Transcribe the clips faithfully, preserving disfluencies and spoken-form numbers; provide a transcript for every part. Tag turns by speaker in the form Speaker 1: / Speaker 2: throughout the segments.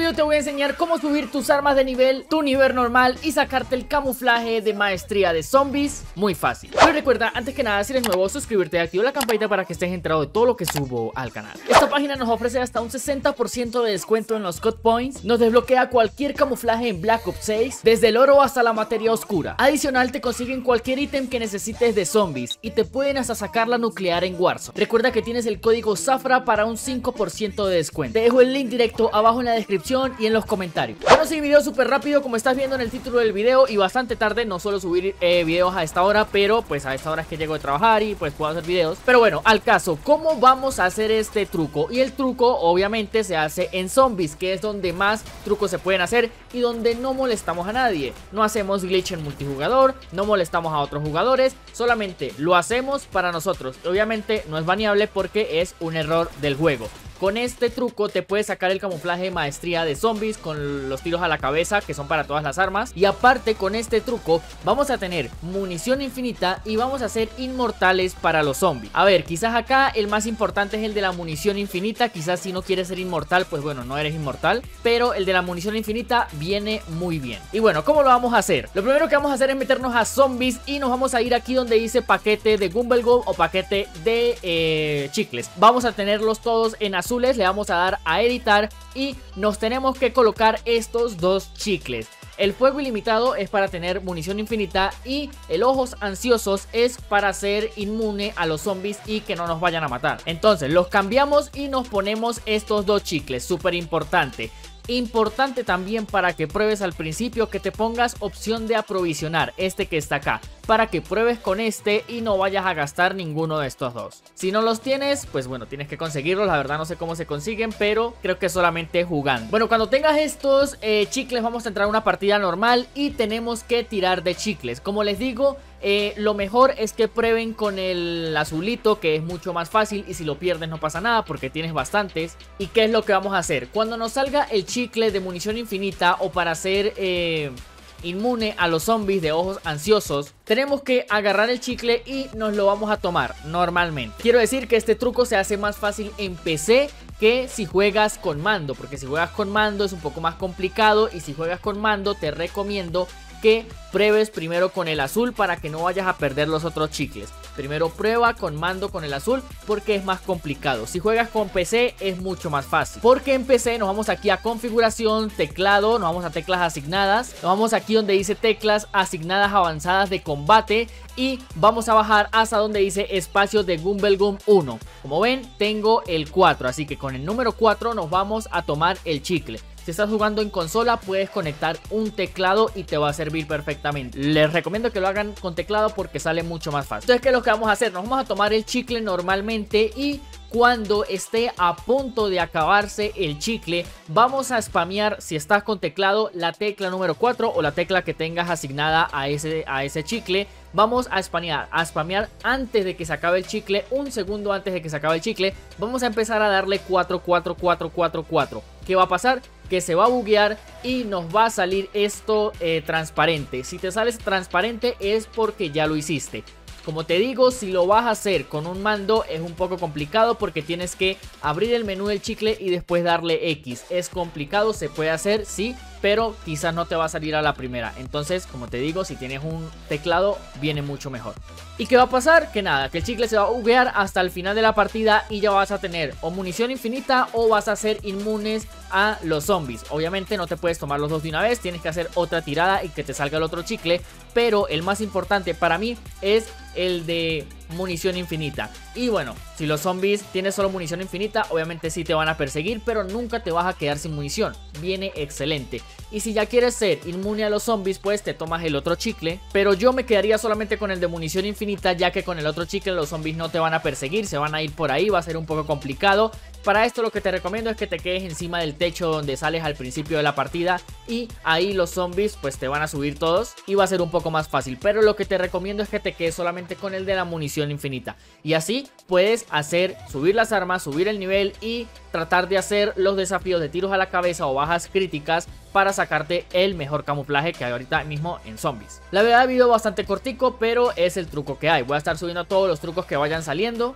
Speaker 1: video te voy a enseñar cómo subir tus armas de nivel, tu nivel normal y sacarte el camuflaje de maestría de zombies muy fácil. Pero recuerda, antes que nada, si eres nuevo, suscribirte y activa la campanita para que estés enterado de todo lo que subo al canal. Esta página nos ofrece hasta un sesenta por ciento de descuento en los code points, nos desbloquea cualquier camuflaje en Black Ops seis, desde el oro hasta la materia oscura. Adicional, te consiguen cualquier ítem que necesites de zombies y te pueden hasta sacar la nuclear en Warzone. Recuerda que tienes el código Zafra para un cinco por ciento de descuento. Te dejo el link directo abajo en la descripción y en los comentarios. Bueno, sí, video súper rápido como estás viendo en el título del video y bastante tarde. No suelo subir eh, videos a esta hora, pero pues a esta hora es que llego de trabajar y pues puedo hacer videos. Pero bueno, al caso, ¿cómo vamos a hacer este truco? Y el truco obviamente se hace en zombies, que es donde más trucos se pueden hacer y donde no molestamos a nadie. No hacemos glitch en multijugador, no molestamos a otros jugadores, solamente lo hacemos para nosotros. Obviamente no es baneable porque es un error del juego. Con este truco te puedes sacar el camuflaje maestría de zombies con los tiros a la cabeza, que son para todas las armas. Y aparte, con este truco vamos a tener munición infinita y vamos a ser inmortales para los zombies. A ver, quizás acá el más importante es el de la munición infinita. Quizás si no quieres ser inmortal, pues bueno, no eres inmortal, pero el de la munición infinita viene muy bien. Y bueno, ¿cómo lo vamos a hacer? Lo primero que vamos a hacer es meternos a zombies y nos vamos a ir aquí donde dice paquete de Gumball o paquete de eh, chicles. Vamos a tenerlos todos en azul. Le damos a dar a editar y nos tenemos que colocar estos dos chicles. El fuego ilimitado es para tener munición infinita y el ojos ansiosos es para ser inmune a los zombies y que no nos vayan a matar. Entonces los cambiamos y nos ponemos estos dos chicles, súper importante. Importante también para que pruebes al principio que te pongas opción de aprovisionar, este que está acá, para que pruebes con este y no vayas a gastar ninguno de estos dos. Si no los tienes, pues bueno, tienes que conseguirlos. La verdad no sé cómo se consiguen, pero creo que solamente jugando. Bueno, cuando tengas estos eh, chicles vamos a entrar a una partida normal y tenemos que tirar de chicles. Como les digo, Eh, lo mejor es que prueben con el azulito, que es mucho más fácil, y si lo pierdes no pasa nada porque tienes bastantes. ¿Y qué es lo que vamos a hacer? Cuando nos salga el chicle de munición infinita o para ser eh, inmune a los zombies de ojos ansiosos, tenemos que agarrar el chicle y nos lo vamos a tomar normalmente. Quiero decir que este truco se hace más fácil en P C que si juegas con mando, porque si juegas con mando es un poco más complicado, y si juegas con mando te recomiendo que pruebes primero con el azul para que no vayas a perder los otros chicles. Primero prueba con mando con el azul porque es más complicado. Si juegas con P C es mucho más fácil, porque en P C nos vamos aquí a configuración, teclado, nos vamos a teclas asignadas, nos vamos aquí donde dice teclas asignadas avanzadas de combate y vamos a bajar hasta donde dice espacio de Gumball Gum uno. Como ven, tengo el cuatro, así que con el número cuatro nos vamos a tomar el chicle. Si estás jugando en consola puedes conectar un teclado y te va a servir perfectamente. Les recomiendo que lo hagan con teclado porque sale mucho más fácil. Entonces, ¿qué es lo que vamos a hacer? Nos vamos a tomar el chicle normalmente y cuando esté a punto de acabarse el chicle vamos a spamear, si estás con teclado, la tecla número cuatro o la tecla que tengas asignada a ese, a ese chicle. Vamos a spamear, a spamear antes de que se acabe el chicle, un segundo antes de que se acabe el chicle. Vamos a empezar a darle cuatro, cuatro, cuatro, cuatro, cuatro. ¿Qué va a pasar? Que se va a buguear y nos va a salir esto eh, transparente. Si te sale transparente es porque ya lo hiciste. Como te digo, si lo vas a hacer con un mando es un poco complicado porque tienes que abrir el menú del chicle y después darle X. Es complicado, se puede hacer, sí, pero quizás no te va a salir a la primera. Entonces, como te digo, si tienes un teclado viene mucho mejor. ¿Y qué va a pasar? Que nada, que el chicle se va a buguear hasta el final de la partida y ya vas a tener o munición infinita o vas a ser inmunes a los zombies. Obviamente no te puedes tomar los dos de una vez, tienes que hacer otra tirada y que te salga el otro chicle, pero el más importante para mí es el de munición infinita. Y bueno, si los zombies tienes solo munición infinita, obviamente sí te van a perseguir, pero nunca te vas a quedar sin munición. Viene excelente. Y si ya quieres ser inmune a los zombies, pues te tomas el otro chicle, pero yo me quedaría solamente con el de munición infinita, ya que con el otro chicle los zombies no te van a perseguir, se van a ir por ahí, va a ser un poco complicado. Para esto lo que te recomiendo es que te quedes encima del techo donde sales al principio de la partida y ahí los zombies pues te van a subir todos y va a ser un poco más fácil. Pero lo que te recomiendo es que te quedes solamente con el de la munición infinita y así puedes hacer subir las armas, subir el nivel y tratar de hacer los desafíos de tiros a la cabeza o bajas críticas para sacarte el mejor camuflaje que hay ahorita mismo en zombies. La verdad, video bastante cortico, pero es el truco que hay. Voy a estar subiendo todos los trucos que vayan saliendo.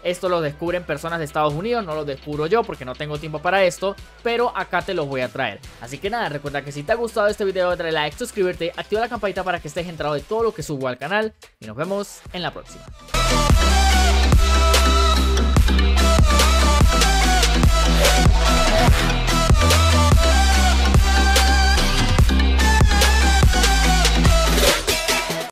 Speaker 1: esto lo descubren personas de Estados Unidos, no lo descubro yo porque no tengo tiempo para esto, pero acá te los voy a traer. Así que nada, recuerda que si te ha gustado este video, dale like, suscríbete, activa la campanita para que estés enterado de todo lo que subo al canal y nos vemos en la próxima.